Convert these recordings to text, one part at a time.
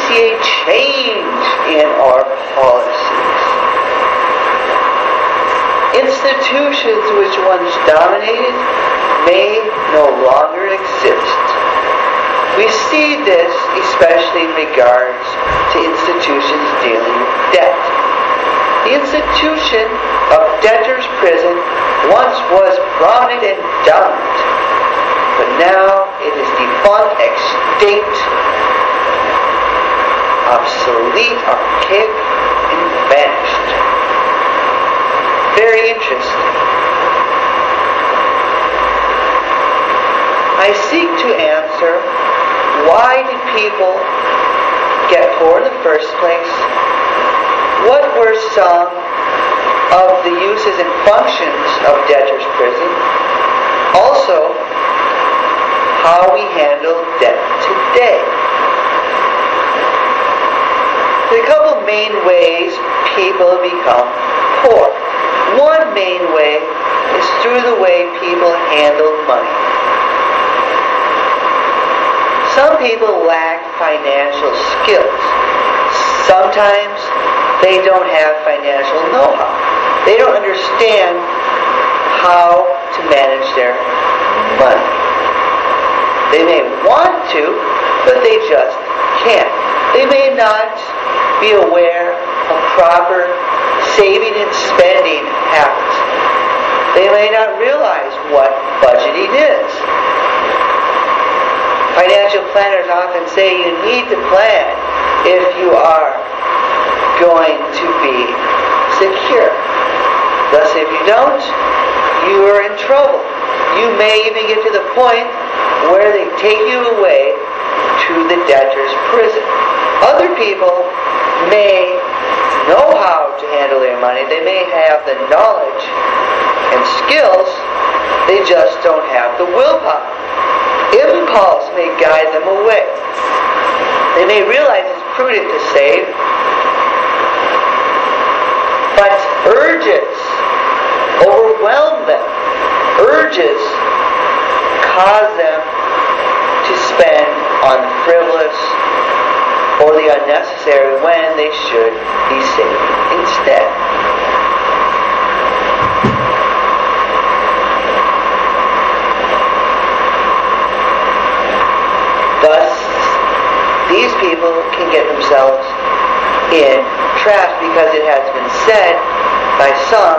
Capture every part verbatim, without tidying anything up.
see a change in our policies. Institutions which once dominated may no longer exist. We see this especially in regards to institutions dealing with debt. The institution of debtor's prison once was prominent and dominant, but now it is defunct, extinct, obsolete, archaic, and vanished. Very interesting. I seek to answer, why did people get poor in the first place? What were some of the uses and functions of debtor's prison? Also, how we handle debt today. There are a couple of main ways people become poor. One main way is through the way people handle money. Some people lack financial skills. Sometimes they don't have financial know-how. They don't understand how to manage their money. They may want to, but they just can't. They may not be aware of proper saving and spending habits. They may not realize what budgeting is. Financial planners often say you need to plan if you are going to be secure. Thus, if you don't, you are in trouble. You may even get to the point where they take you away to the debtor's prison. Other people may know how to handle their money. They may have the knowledge and skills. They just don't have the willpower. Impulse may guide them away. They may realize it's prudent to save, but urges overwhelm them. Urges cause them to spend on frivolous or the unnecessary when they should be saving instead. Thus, these people can get themselves in traps because it has been said by some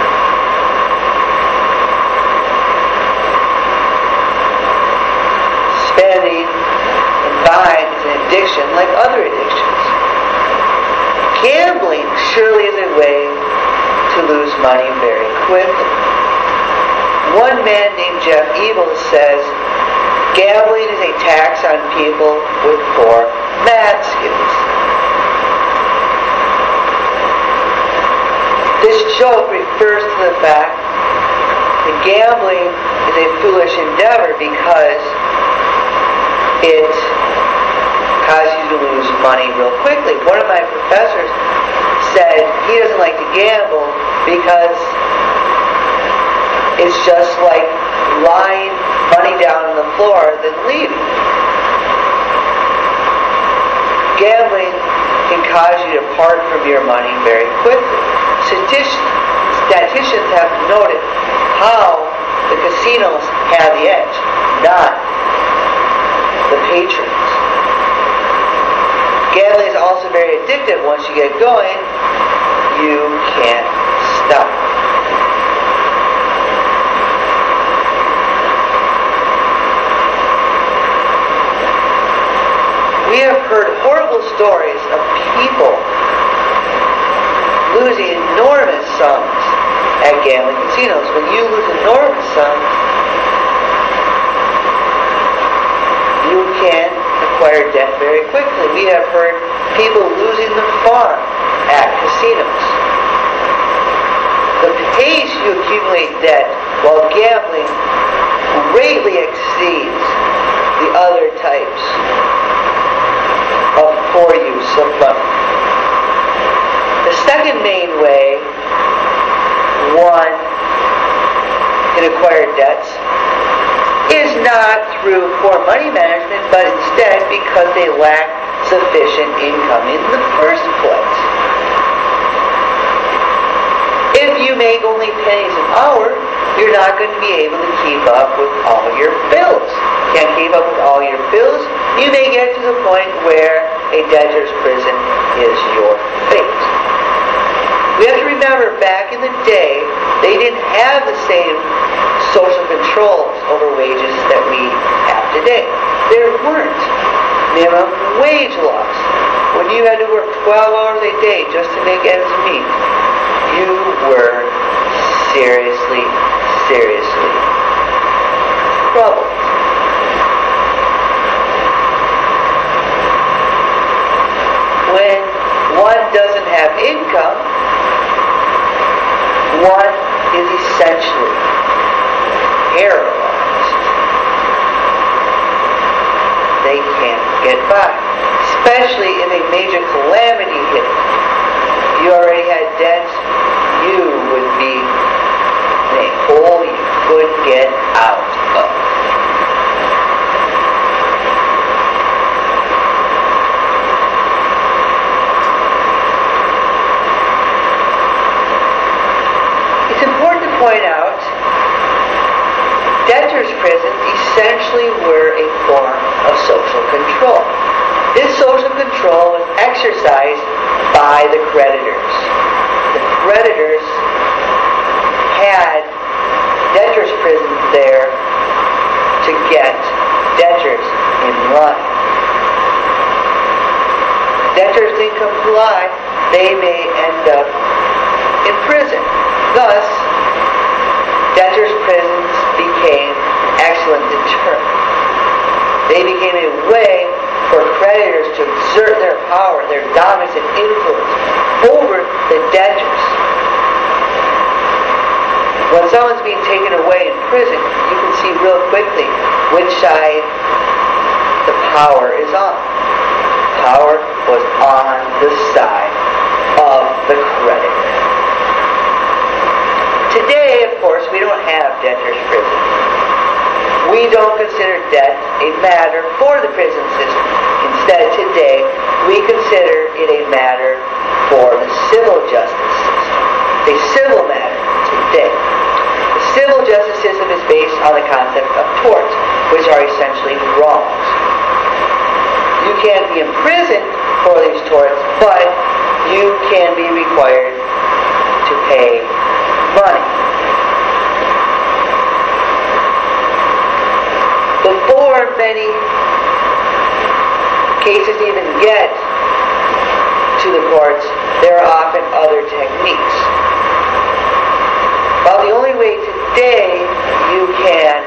spending and buying is an addiction like other addictions. Gambling surely is a way to lose money very quickly. One man named Jeff Ebel says, gambling is a tax on people with poor math skills. This joke refers to the fact that gambling is a foolish endeavor because it causes you to lose money real quickly. One of my professors said he doesn't like to gamble because it's just like lying money down on the floor than leaving. Gambling can cause you to part from your money very quickly. Statisticians have noted how the casinos have the edge, not the patrons. Gambling is also very addictive. Once you get going, you can't stop. We have heard horrible stories of people losing enormous sums at gambling casinos. When you lose enormous sums, you can acquire debt very quickly. We have heard people losing the farm at casinos. The pace you accumulate debt while gambling greatly exceeds the other types of poor use of money. The second main way one can acquire debts is not through poor money management, but instead because they lack sufficient income in the first place. If you make only pennies an hour, you're not going to be able to keep up with all your bills. Can't keep up with all your bills, you may get to the point where a debtor's prison is your fate. We have to remember, back in the day, they didn't have the same social controls over wages that we have today. There weren't minimum wage laws. When you had to work twelve hours a day just to make ends meet, you were seriously, seriously troubled. When one doesn't have income, one is essentially paralyzed. They can't get by, especially if a major calamity hit. You already had debts, you would be in a hole you couldn't get out of. It's important to point out, debtors' prisons essentially were a form of social control. This social control was exercised by the creditors. The creditors had debtors' prisons there to get debtors in line. Debtors didn't comply, they may end up in prison. Thus, debtors' prisons became excellent deterrent. They became a way for creditors to exert their power, their dominance and influence over the debtors. When someone's being taken away in prison, you can see real quickly which side the power is on. Power was on the side of the creditor. Today, of course, we don't have debtors' prisons. We don't consider debt a matter for the prison system. Instead, today, we consider it a matter for the civil justice system. A civil matter today. The civil justice system is based on the concept of torts, which are essentially wrongs. You can't be imprisoned for these torts, but you can be required to pay money. Before many cases even get to the courts, there are often other techniques. While the only way today you can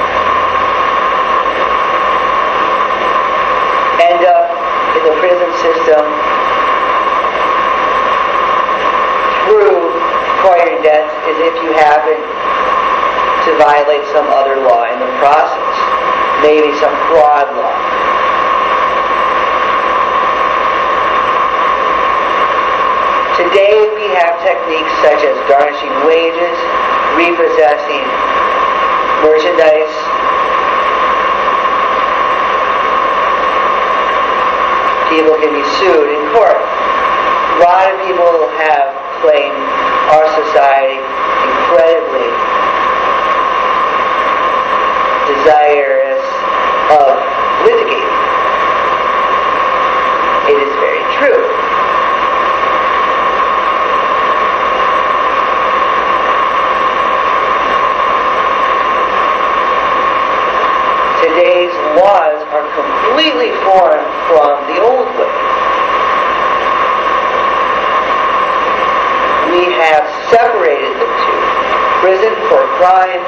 end up in the prison system through acquiring debts is if you happen to violate some other law in the process, maybe some fraud law. Today we have techniques such as garnishing wages, repossessing merchandise, people can be sued in court. A lot of people have claimed our society incredibly desirous of litigating. It is very true. Today's laws are completely foreign from the old way. We have separated the two. Prison for crimes,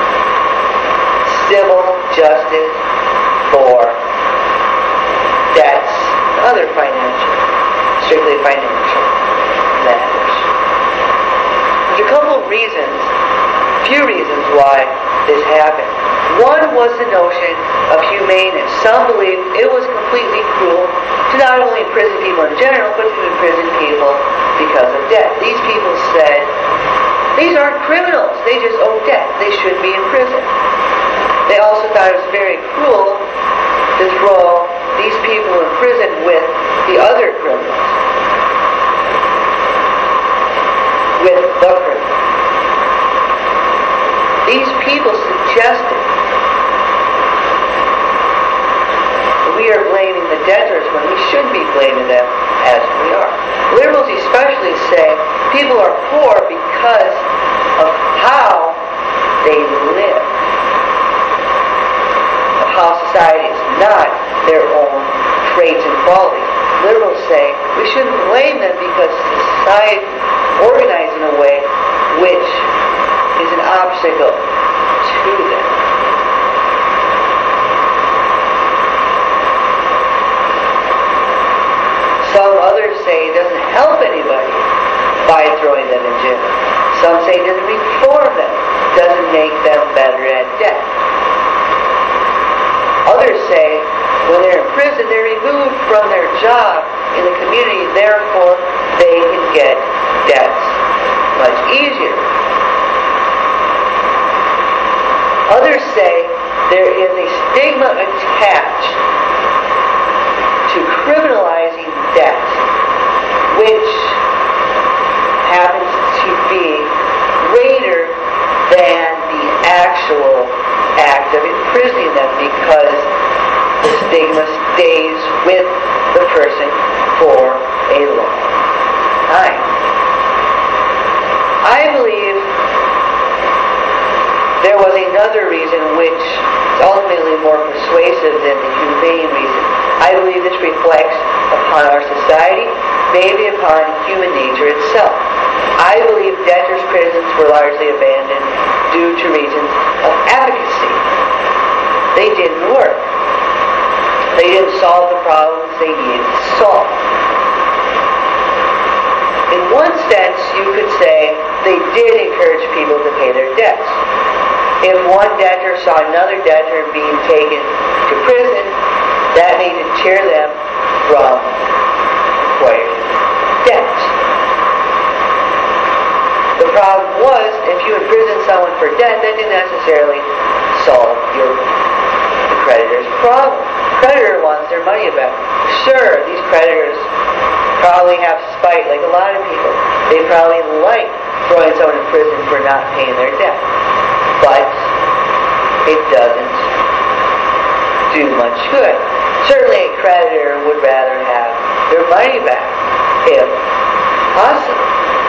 civil justice for debts, and other financial, strictly financial matters. There's a couple of reasons, few reasons why this happened. One was the notion of humaneness. Some believed it was completely cruel to not only imprison people in general, but to imprison people because of debt. These people said, these aren't criminals, they just owe debt, they should be in prison. They also thought it was very cruel to throw the these people in prison with the other criminals, with the criminals. These people suggested we are blaming the debtors when we should be blaming them as we are. Liberals especially say people are poor because of how they live, of how society is not their own traits and qualities. Liberals say we shouldn't blame them because society is organized in a way which is an obstacle to them. Some others say it doesn't help anybody by throwing them in jail. Some say it doesn't reform them, doesn't make them better at debt. Others say when they're in prison, they're removed from their job in the community, therefore they can get debts much easier. Others say there is a stigma attached to criminalizing debt, which happens to be greater than the actual act of imprisoning them, because the stigma stays with the person for a long time. I believe there was another reason which is ultimately more persuasive than the humane reason. I believe this reflects upon our society, maybe upon human nature itself. I believe debtors' prisons were largely abandoned due to reasons of efficacy. They didn't work. They didn't solve the problems they needed to solve. In one sense, you could say they did encourage people to pay their debts. If one debtor saw another debtor being taken to prison, that may deter them from acquiring debt. The problem was, if you imprison someone for debt, that didn't necessarily solve your the creditor's problem. The creditor wants their money back. Sure, these creditors probably have spite, like a lot of people. They probably like throwing someone in prison for not paying their debt. But it doesn't do much good. Certainly a creditor would rather have their money back, if possible.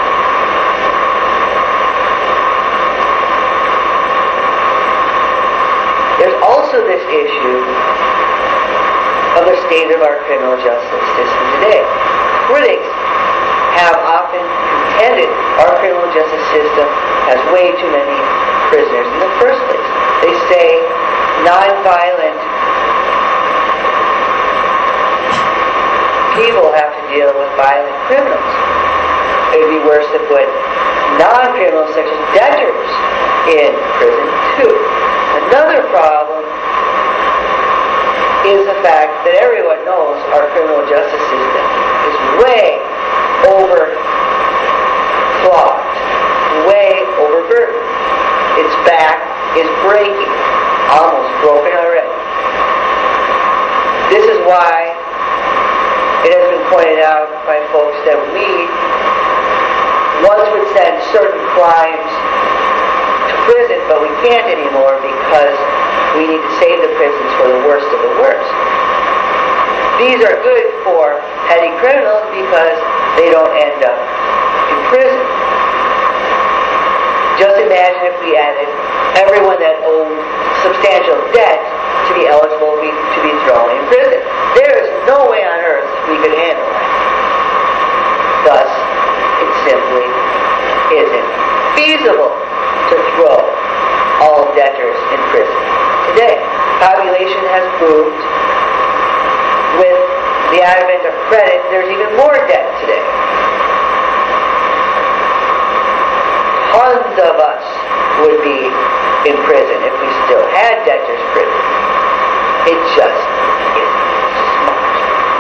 There's also this issue of the state of our criminal justice system today. Critics have often contended our criminal justice system has way too many prisoners in the first place. They say nonviolent people have to deal with violent criminals. It would be worse to put non-criminals such as debtors in prison too. Another problem is the fact that everyone knows our criminal justice system is way overclogged, way overburdened. Its back is breaking, almost broken already. This is why it has been pointed out by folks that we once would send certain crimes to prison, but we can't anymore because we need to save the prisons for the worst of the worst. These are good for petty criminals because they don't end up in prison. Just imagine if we added everyone that owed substantial debt to be eligible to be thrown in prison. There is no way on earth we could handle that. Thus, it simply isn't feasible to throw all debtors in prison today. Population has moved. With the advent of credit, there's even more debt today. Tons of us would be in prison if we still had debtors' prison. It just isn't smart.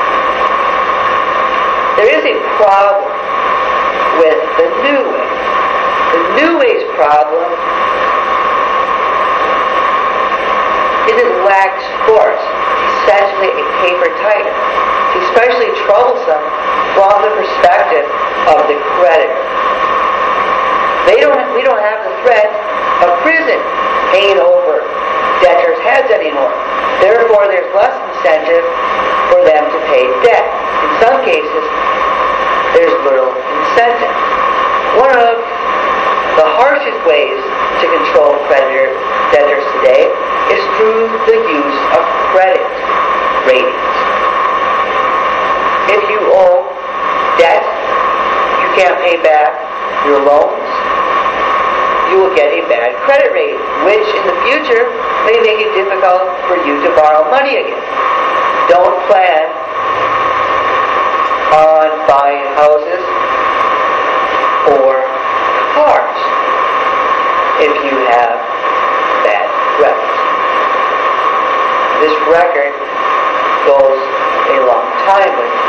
There is a problem with the New Way. The New Way's problem is it lacks force. It's essentially paper tight. It's especially troublesome from the perspective of the creditor. They don't, we don't have the threat of prison hanging over debtors' heads anymore. Therefore, there's less incentive for them to pay debt. In some cases, there's little incentive. One of the harshest ways to control creditor debtors today is through the use of credit ratings. If you owe debt, you can't pay back your loans, you will get a bad credit rating, which in the future may make it difficult for you to borrow money again. Don't plan on buying houses or cars if you have bad credit. This record goes a long time with you.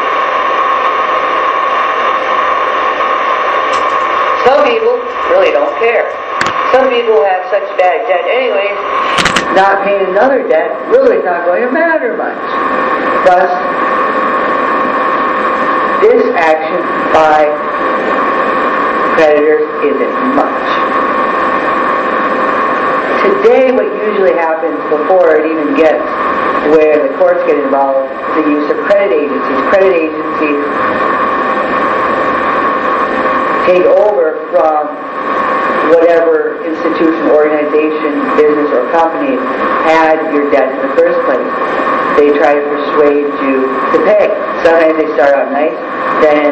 Some people really don't care. Some people have such bad debt anyways, not paying another debt really is not going to matter much. Thus, this action by creditors isn't much. Today, what usually happens before it even gets where the courts get involved is the use of credit agencies. Credit agencies take over from whatever institution, organization, business, or company had your debt in the first place. They try to persuade you to pay. Sometimes they start out nice, then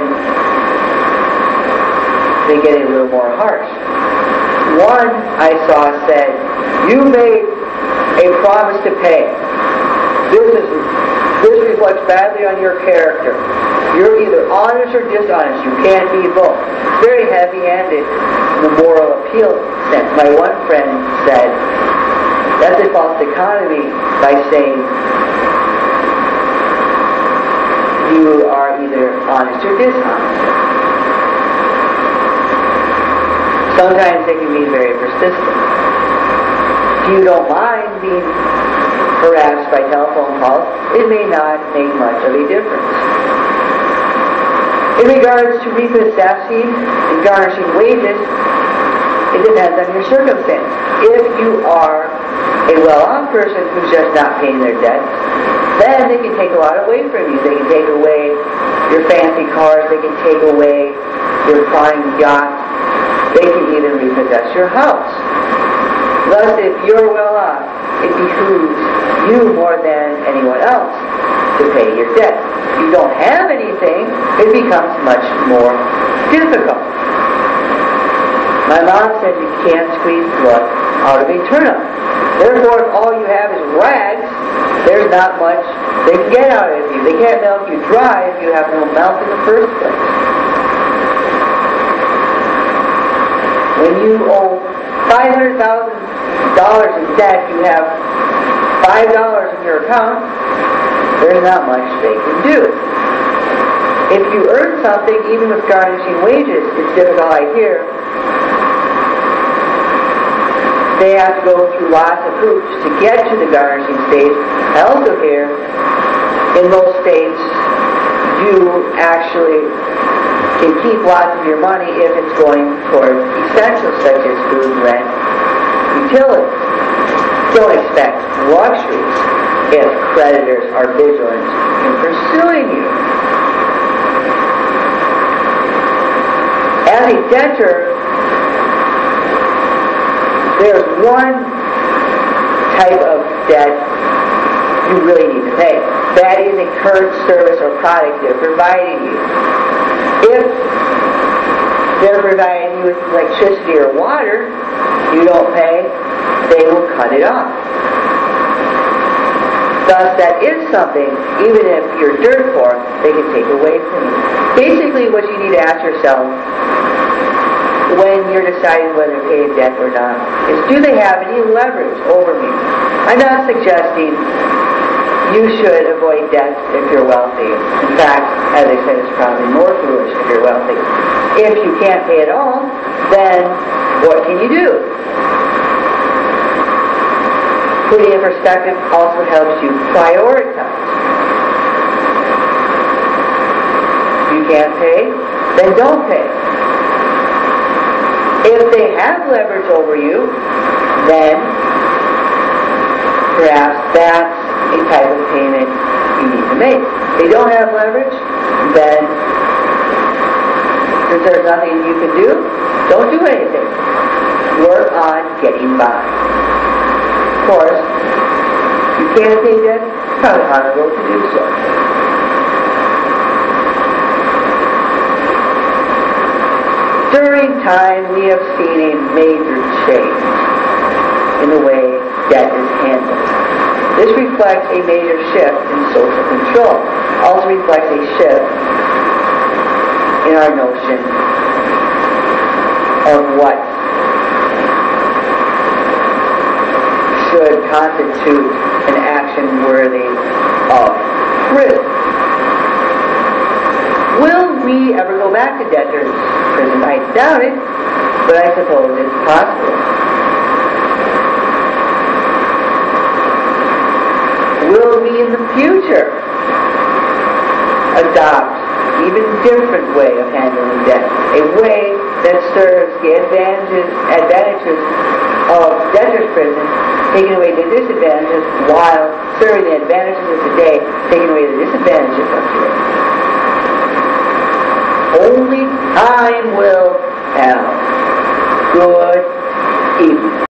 they get a little more harsh. One I saw said, "You made a promise to pay. This is this reflects badly on your character. You're either honest or dishonest. You can't be both." It's very heavy-handed in the moral appeal sense. My one friend said, that's a false economy by saying you are either honest or dishonest. Sometimes they can be very persistent. If you don't mind being harassed by telephone calls, it may not make much of a difference. In regards to repossessing and garnishing wages, it depends on your circumstance. If you are a well-off person who's just not paying their debts, then they can take a lot away from you. They can take away your fancy cars, they can take away your prime yacht, they can even repossess your house. Thus, if you're well-off, it behooves you more than anyone else to pay your debt. If you don't have anything, it becomes much more difficult. My mom said you can't squeeze blood out of a turnip. Therefore, if all you have is rags, there's not much they can get out of you. They can't milk you dry if you have no milk in the first place. When you owe five hundred thousand dollars in debt, you have five dollars in your account, there's not much they can do. If you earn something, even with garnishing wages, it's difficult, I hear. They have to go through lots of hoops to get to the garnishing stage. I also hear, in most states, you actually can keep lots of your money if it's going towards essentials such as food, rent, utilities. Don't expect luxuries if creditors are vigilant in pursuing you. As a debtor, there's one type of debt you really need to pay. That is a current service or product they're providing you. If they're providing you with electricity or water, you don't pay, they will cut it off. Thus, that is something, even if you're dirt poor, they can take away from you. Basically, what you need to ask yourself when you're deciding whether to pay a debt or not is, do they have any leverage over me? I'm not suggesting you should avoid debt if you're wealthy. In fact, as I said, it's probably more foolish if you're wealthy. If you can't pay at all, then what can you do? Putting in perspective also helps you prioritize. can't pay, then don't pay. If they have leverage over you, then perhaps that's a type of payment you need to make. If they don't have leverage, then since there's nothing you can do, don't do anything. Work on getting by. Of course, you can't pay debt, it's probably honorable to do so. During time, we have seen a major change in the way debt is handled. This reflects a major shift in social control. Also reflects a shift in our notion of what should constitute an action worthy of risk. Will we ever go back to debtor's prison? I doubt it, but I suppose it's possible. Will we in the future adopt an even different way of handling debt? A way that serves the advantages, advantages of debtor's prison, taking away the disadvantages, while serving the advantages of today, taking away the disadvantages of today. Only time will tell. Good evening.